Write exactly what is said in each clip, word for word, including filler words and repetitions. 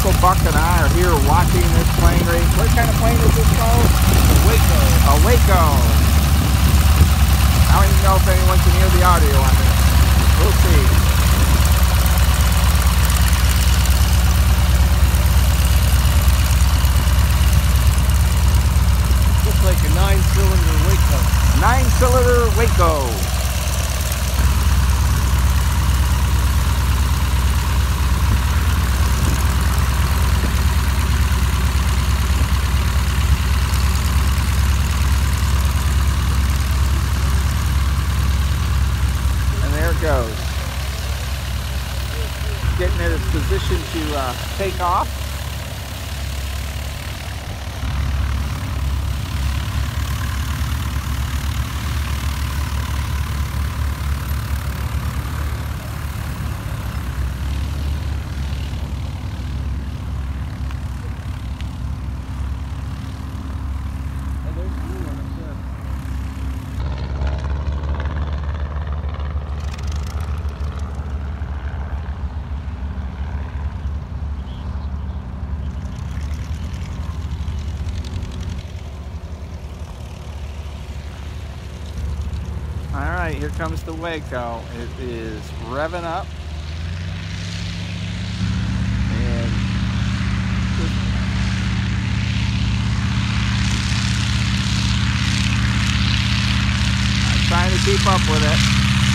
Uncle Buck and I are here watching this plane race. What kind of plane is this called? A Waco. A Waco. I don't even know if anyone can hear the audio on this. We'll see. Looks like a nine-cylinder Waco. Nine-cylinder Waco. Goes. Getting in its position to uh, take off. All right, here comes the Waco. It is revving up. And just I'm trying to keep up with it.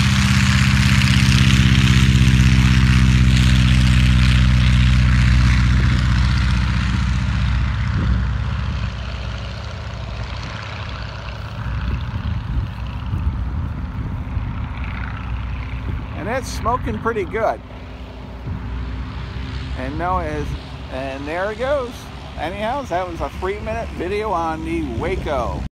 And it's smoking pretty good. And no, it is, and there it goes. Anyhow, that was a three minute video on the Waco.